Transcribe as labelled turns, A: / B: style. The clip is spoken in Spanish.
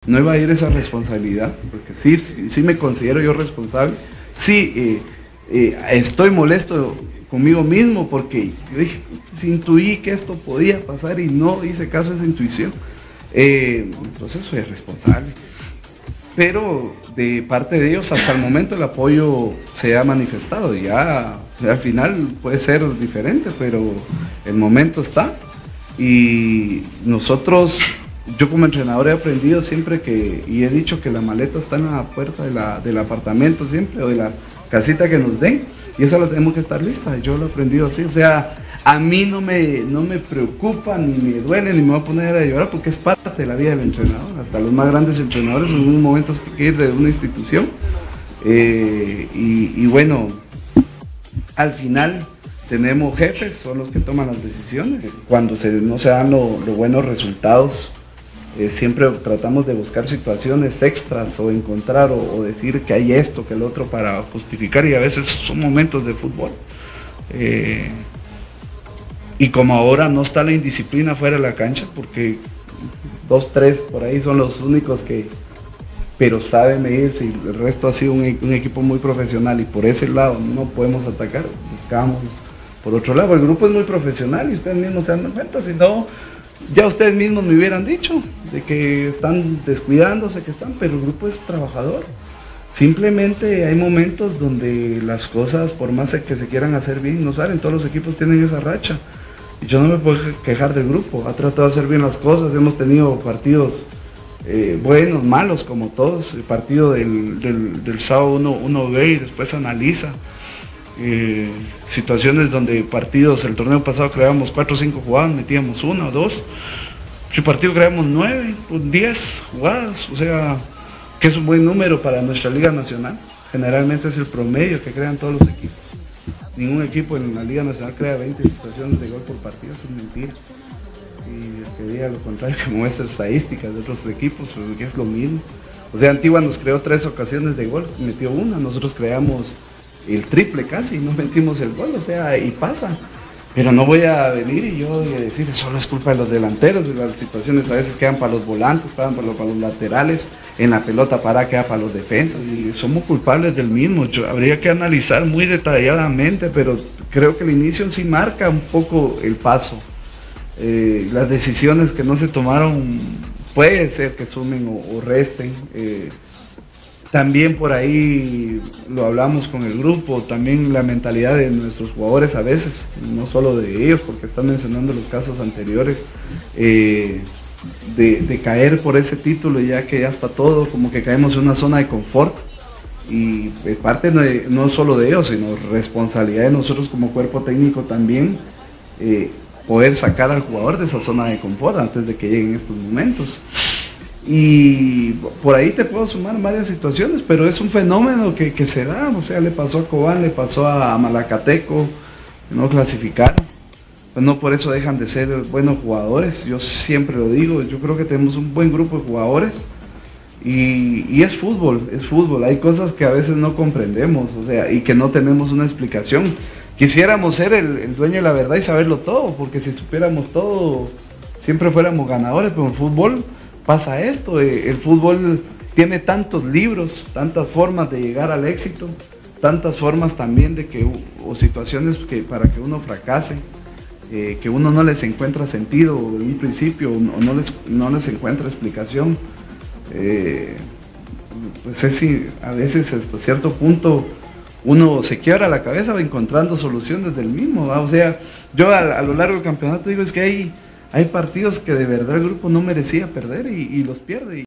A: no iba a ir esa responsabilidad, porque sí me considero yo responsable, sí estoy molesto conmigo mismo, porque yo dije, intuí que esto podía pasar y no hice caso a esa intuición, entonces soy responsable. Pero de parte de ellos hasta el momento el apoyo se ha manifestado, ya al final puede ser diferente, pero el momento está. Y nosotros, yo como entrenador he aprendido siempre y he dicho que la maleta está en la puerta del apartamento siempre, o de la casita que nos den, y esa la tenemos que estar lista. Yo lo he aprendido así, o sea, a mí no me preocupa, ni me duele, ni me voy a poner a llorar, porque es parte de la vida del entrenador. Hasta los más grandes entrenadores en un momento hay que ir de una institución, y bueno, al final tenemos jefes, son los que toman las decisiones. Cuando no se dan los buenos resultados, siempre tratamos de buscar situaciones extras o encontrar o decir que hay esto, que el otro para justificar, y a veces son momentos de fútbol. Y como ahora no está la indisciplina fuera de la cancha, porque 2, 3 por ahí son los únicos que, pero saben medirse, y el resto ha sido un equipo muy profesional, y por ese lado no podemos atacar, buscamos por otro lado. El grupo es muy profesional y ustedes mismos se dan cuenta, si no, ya ustedes mismos me hubieran dicho de que están descuidándose, pero el grupo es trabajador. Simplemente hay momentos donde las cosas, por más que se quieran hacer bien, no salen. Todos los equipos tienen esa racha. Y yo no me puedo quejar del grupo, ha tratado de hacer bien las cosas, hemos tenido partidos buenos, malos, como todos. El partido del sábado uno ve y después analiza. Situaciones donde partidos, el torneo pasado creábamos 4 o 5 jugadas, metíamos 1 o 2. El partido creamos 9, 10 jugadas, o sea, que es un buen número para nuestra Liga Nacional. Generalmente es el promedio que crean todos los equipos. Ningún equipo en la Liga Nacional crea 20 situaciones de gol por partido, eso es mentira. Y el que diga lo contrario, que muestra estadísticas de otros equipos, pues es lo mismo. O sea, Antigua nos creó 3 ocasiones de gol, metió 1, nosotros creamos el triple casi, no metimos el gol, o sea, y pasa. Pero no voy a venir y yo voy a decir, solo es culpa de los delanteros, de las situaciones a veces quedan para los volantes, para los laterales, en la pelota para queda para los defensas, y somos culpables del mismo. Habría que analizar muy detalladamente, pero creo que el inicio sí marca un poco el paso. Las decisiones que no se tomaron, puede ser que sumen o resten. También por ahí lo hablamos con el grupo, también la mentalidad de nuestros jugadores a veces, no solo de ellos, porque están mencionando los casos anteriores, de caer por ese título, ya que ya está todo, como que caemos en una zona de confort, y parte no solo de ellos, sino responsabilidad de nosotros como cuerpo técnico también, poder sacar al jugador de esa zona de confort antes de que lleguen estos momentos. Y por ahí te puedo sumar varias situaciones, pero es un fenómeno que se da, o sea, le pasó a Cobán, le pasó a Malacateco, no clasificaron, pues no por eso dejan de ser buenos jugadores. Yo siempre lo digo, yo creo que tenemos un buen grupo de jugadores, y es fútbol, hay cosas que a veces no comprendemos, o sea, y que no tenemos una explicación. Quisiéramos ser el dueño de la verdad y saberlo todo, porque si supiéramos todo, siempre fuéramos ganadores, pero en fútbol pasa esto, el fútbol tiene tantos libros, tantas formas de llegar al éxito, tantas formas también o situaciones que para que uno fracase, que uno no les encuentra sentido en un principio, o no les encuentra explicación. Pues a veces hasta cierto punto uno se quiebra la cabeza encontrando soluciones del mismo, ¿va? O sea, yo a lo largo del campeonato digo, es que hay partidos que de verdad el grupo no merecía perder y los pierde.